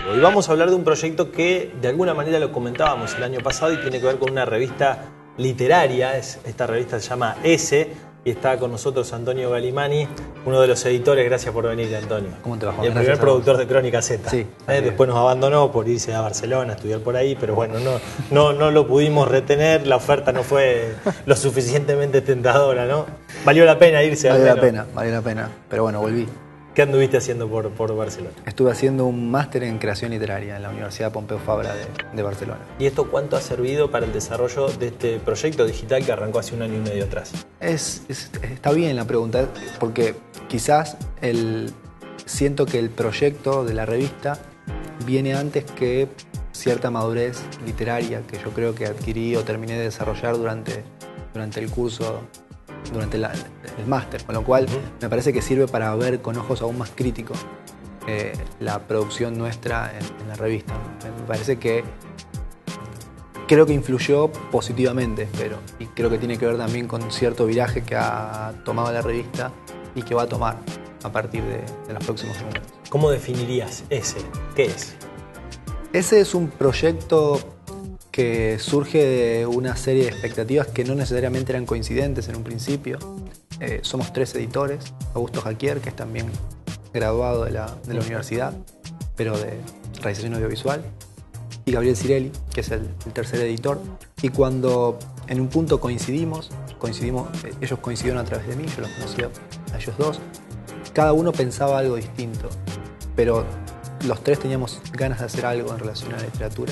nuevo. Y vamos a hablar de un proyecto que de alguna manera lo comentábamos el año pasado y tiene que ver con una revista literaria. Esta revista se llama S y está con nosotros Antonio Galimani, uno de los editores. Gracias por venir, Antonio. ¿Cómo te va, Juan? Y el primer productor de Crónica Z. Sí. Después nos abandonó por irse a Barcelona a estudiar por ahí, pero bueno, no lo pudimos retener. La oferta no fue lo suficientemente tentadora, ¿no? Valió la pena irse. Valió la pena. Pero bueno, volví. ¿Qué anduviste haciendo por Barcelona? Estuve haciendo un máster en creación literaria en la Universidad Pompeu Fabra de Barcelona. ¿Y esto cuánto ha servido para el desarrollo de este proyecto digital que arrancó hace 1 año y medio atrás? Está bien la pregunta, porque quizás siento que el proyecto de la revista viene antes que cierta madurez literaria que yo creo que adquirí o terminé de desarrollar durante el curso, durante el máster, con lo cual me parece que sirve para ver con ojos aún más críticos la producción nuestra en la revista. Me parece que creo que influyó positivamente, y creo que tiene que ver también con cierto viraje que ha tomado la revista y que va a tomar a partir de los próximos números. ¿Cómo definirías ese? ¿Qué es? Ese es un proyecto que surge de una serie de expectativas que no necesariamente eran coincidentes en un principio. Somos 3 editores: Augusto Jaquier, que es también graduado de la universidad, pero de realización audiovisual, y Gabriel Cirelli, que es el tercer editor. Y cuando en un punto coincidimos, ellos coincidieron a través de mí, yo los conocía a ellos dos, cada uno pensaba algo distinto, pero los 3 teníamos ganas de hacer algo en relación a la literatura.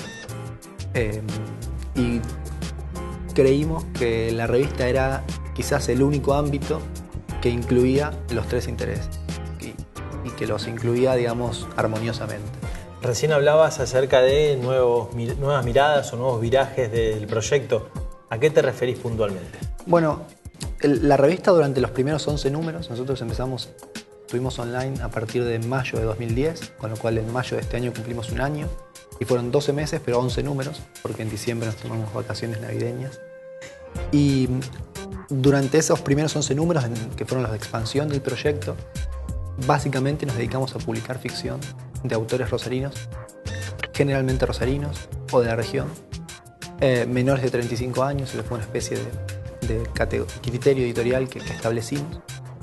Y creímos que la revista era quizás el único ámbito que incluía los 3 intereses y que los incluía, digamos, armoniosamente. Recién hablabas acerca de nuevas miradas o nuevos virajes del proyecto. ¿A qué te referís puntualmente? Bueno, la revista durante los primeros 11 números, nosotros estuvimos online a partir de mayo de 2010, con lo cual en mayo de este año cumplimos 1 año. Y fueron 12 meses, pero 11 números, porque en diciembre nos tomamos vacaciones navideñas. Y durante esos primeros 11 números, que fueron los de expansión del proyecto, básicamente nos dedicamos a publicar ficción de autores rosarinos, generalmente rosarinos o de la región, menores de 35 años. Se les fue una especie de criterio editorial que establecimos.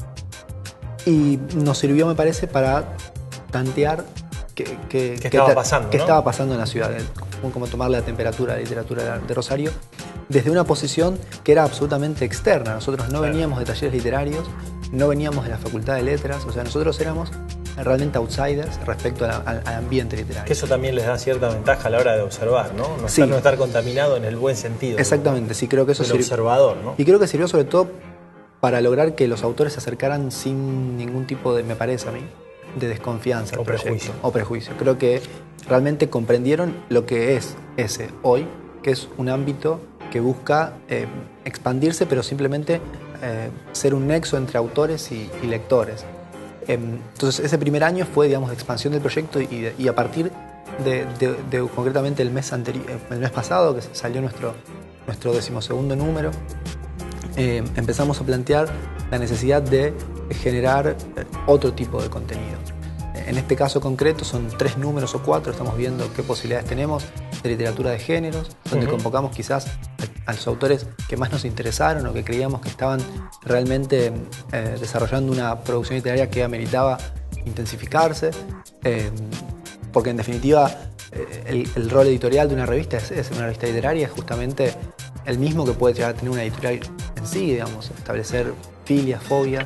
Y nos sirvió, me parece, para tantear ¿Qué estaba pasando en la ciudad? Como tomar la temperatura de la literatura de Rosario desde una posición que era absolutamente externa. Nosotros no veníamos de talleres literarios, no veníamos de la Facultad de Letras, o sea, nosotros éramos realmente outsiders respecto al ambiente literario. Que eso también les da cierta ventaja a la hora de observar, ¿no? No estar contaminado en el buen sentido. Exactamente, sí, creo que eso sirvió. Observador, ¿no? Y creo que sirvió sobre todo para lograr que los autores se acercaran sin ningún tipo de, me parece a mí, de desconfianza o prejuicio. O prejuicio. Creo que realmente comprendieron lo que es ese hoy, que es un ámbito que busca expandirse, pero simplemente ser un nexo entre autores y lectores. Entonces ese primer año fue, digamos, de expansión del proyecto y a partir de concretamente el mes pasado, que salió nuestro 12º número, empezamos a plantear la necesidad de generar otro tipo de contenido. En este caso concreto son 3 números o 4, estamos viendo qué posibilidades tenemos de literatura de géneros, donde convocamos quizás a los autores que más nos interesaron o que creíamos que estaban realmente desarrollando una producción literaria que ameritaba intensificarse, porque en definitiva el rol editorial de una revista es una revista literaria, es justamente el mismo que puede llegar a tener una editorial en sí, digamos, establecer filias, fobias,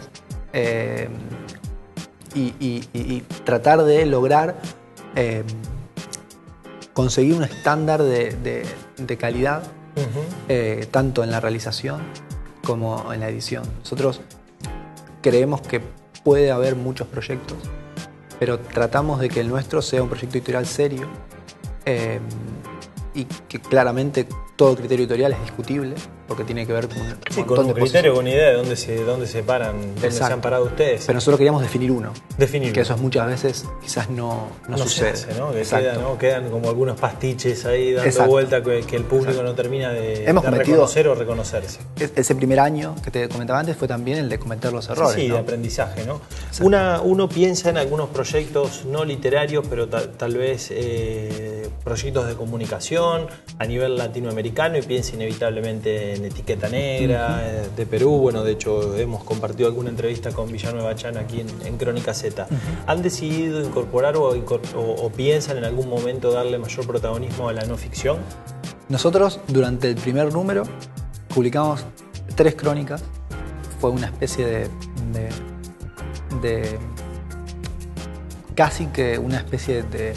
y tratar de lograr conseguir un estándar de calidad, tanto en la realización como en la edición. Nosotros creemos que puede haber muchos proyectos, pero tratamos de que el nuestro sea un proyecto editorial serio, y que claramente todo criterio editorial es discutible, porque tiene que ver con un Sí, montón con un de criterio, posiciones. con una idea de dónde se paran, dónde se han parado ustedes. Pero nosotros queríamos definir uno. Definir. Que eso muchas veces quizás no sucede. Se hace, ¿no? Que Exacto. quedan como algunos pastiches ahí dando Exacto. vuelta que el público no termina de reconocer o reconocerse. Ese primer año que te comentaba antes fue también el de cometer los errores. Sí, ¿no? de aprendizaje, ¿no? Uno piensa en algunos proyectos no literarios, pero tal vez proyectos de comunicación a nivel latinoamericano y piensa inevitablemente en Etiqueta Negra, de Perú. Bueno, de hecho hemos compartido alguna entrevista con Villanueva Chan aquí en Crónica Z. ¿Han decidido incorporar o piensan en algún momento darle mayor protagonismo a la no ficción? Nosotros durante el primer número publicamos 3 crónicas. Fue una especie de casi que una especie de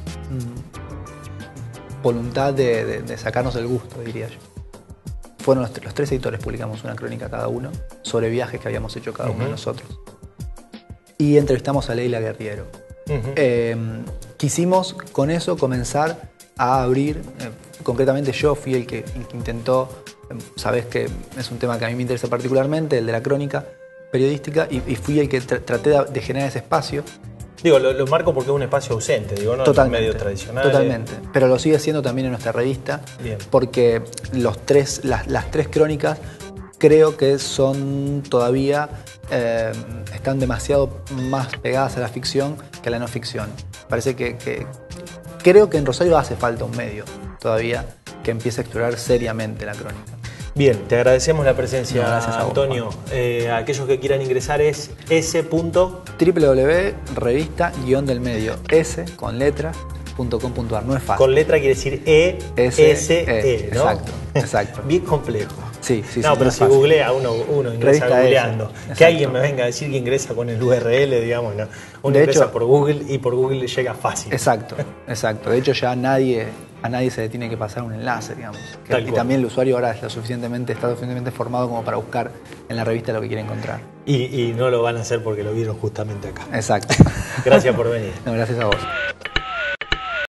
voluntad de sacarnos el gusto, diría yo. Fueron los 3 editores, publicamos una crónica cada uno sobre viajes que habíamos hecho cada uno de nosotros. Y entrevistamos a Leila Guerriero. Quisimos con eso comenzar a abrir, concretamente yo fui el que intentó, sabés que es un tema que a mí me interesa particularmente, el de la crónica periodística, y fui el que traté de generar ese espacio. Digo, lo marco porque es un espacio ausente, digo, no en medios tradicionales. Totalmente, pero lo sigue siendo también en nuestra revista. Bien. Porque las tres crónicas creo que son todavía, están demasiado más pegadas a la ficción que a la no ficción. Parece que creo que en Rosario hace falta un medio todavía que empiece a explorar seriamente la crónica. Bien, te agradecemos la presencia, gracias a vos, Antonio. Aquellos que quieran ingresar es www.revista-delmedio, s con letras.com.ar. No es fácil. Con letra quiere decir E-S-E, ¿no? Exacto. Bien complejo. Sí, no, pero si googlea, uno ingresa Revista googleando. Que alguien me venga a decir que ingresa con el URL, digamos, ¿no? Uno ingresa por Google y por Google le llega fácil. Exacto. De hecho, ya a nadie se le tiene que pasar un enlace, digamos. Y también el usuario ahora está suficientemente formado como para buscar en la revista lo que quiere encontrar. Y no lo van a hacer porque lo vieron justamente acá. Exacto. Gracias por venir. No, gracias a vos.